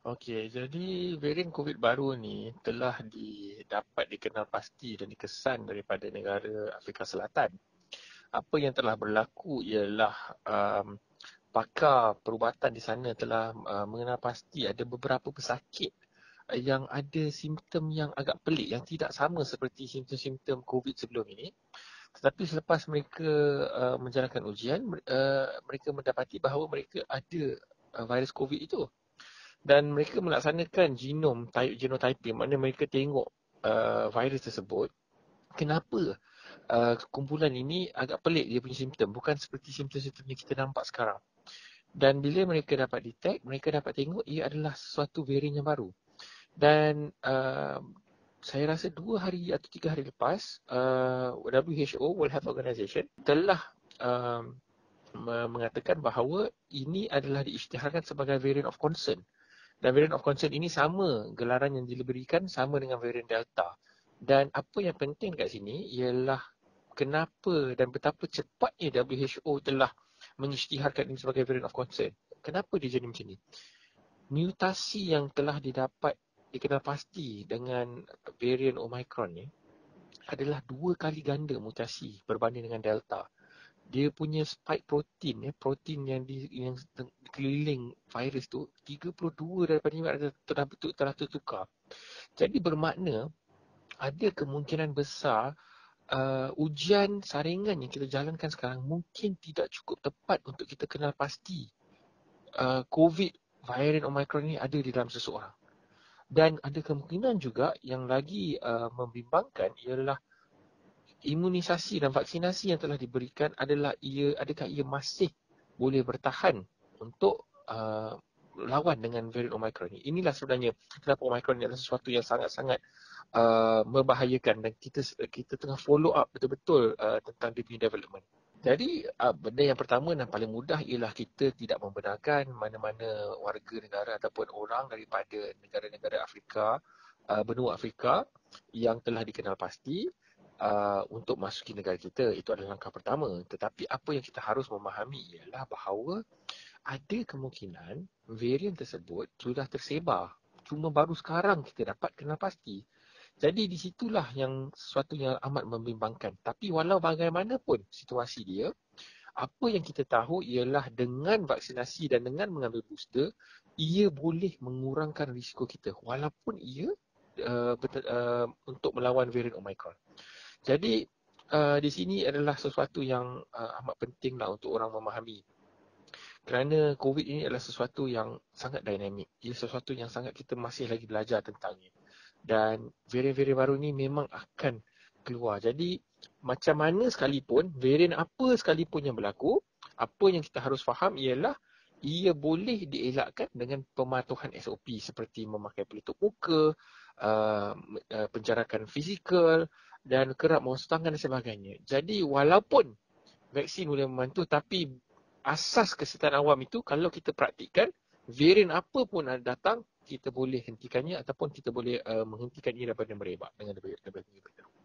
Okey, jadi varian COVID baru ni telah dapat dikenal pasti dan dikesan daripada negara Afrika Selatan. Apa yang telah berlaku ialah pakar perubatan di sana telah mengenal pasti ada beberapa pesakit yang ada simptom yang agak pelik, yang tidak sama seperti simptom-simptom COVID sebelum ini. Tetapi selepas mereka menjalankan ujian, mereka mendapati bahawa mereka ada virus COVID itu. Dan mereka melaksanakan genotyping, maknanya mereka tengok virus tersebut. Kenapa kumpulan ini agak pelik dia punya simptom, bukan seperti simptom-simptom yang kita nampak sekarang. Dan bila mereka dapat detect, mereka dapat tengok ia adalah sesuatu varian yang baru. Dan saya rasa 2 hari atau 3 hari lepas, WHO, World Health Organization, telah mengatakan bahawa ini adalah diisytiharkan sebagai variant of concern. Dan variant of concern ini sama, gelaran yang diberikan sama dengan variant Delta. Dan apa yang penting kat sini ialah kenapa dan betapa cepatnya WHO telah mengisytiharkan ini sebagai variant of concern. Kenapa dia jadi macam ni? Mutasi yang telah dikenal pasti dengan variant Omicron ni adalah 2 kali ganda mutasi berbanding dengan Delta. Dia punya spike protein, protein yang keliling virus tu 32 daripada 5 telah tertukar. Jadi bermakna ada kemungkinan besar ujian saringan yang kita jalankan sekarang mungkin tidak cukup tepat untuk kita kenal pasti COVID varian Omicron ni ada di dalam seseorang. Dan ada kemungkinan juga yang lagi membimbangkan ialah imunisasi dan vaksinasi yang telah diberikan adakah ia masih boleh bertahan untuk lawan dengan varian Omicron ni. Inilah sebenarnya kenapa Omicron ni adalah sesuatu yang sangat-sangat membahayakan dan kita tengah follow up betul-betul tentang dia punya development. Jadi benda yang pertama dan paling mudah ialah kita tidak membenarkan mana-mana warga negara ataupun orang daripada negara-negara Afrika, benua Afrika yang telah dikenal pasti untuk masuki negara kita. Itu adalah langkah pertama. Tetapi apa yang kita harus memahami ialah bahawa ada kemungkinan varian tersebut sudah tersebar. Cuma baru sekarang kita dapat kenal pasti. Jadi di situlah yang sesuatu yang amat membimbangkan. Tapi walau bagaimanapun situasi dia, apa yang kita tahu ialah dengan vaksinasi dan dengan mengambil booster, ia boleh mengurangkan risiko kita walaupun ia untuk melawan varian Omicron. Jadi di sini adalah sesuatu yang amat pentinglah untuk orang memahami. Kerana COVID ini adalah sesuatu yang sangat dinamik. Ia sesuatu yang sangat kita masih lagi belajar tentangnya. Dan varian-varian baru ni memang akan keluar. Jadi macam mana sekalipun, varian apa sekalipun yang berlaku, apa yang kita harus faham ialah ia boleh dielakkan dengan pematuhan SOP seperti memakai pelitup muka, penjarakan fizikal dan kerap membasuh tangan dan sebagainya. Jadi walaupun vaksin boleh membantu, tapi asas kesihatan awam itu kalau kita praktikkan, varian apa pun datang, kita boleh hentikannya ataupun kita boleh menghentikan ia daripada merebak dengan lebih baik.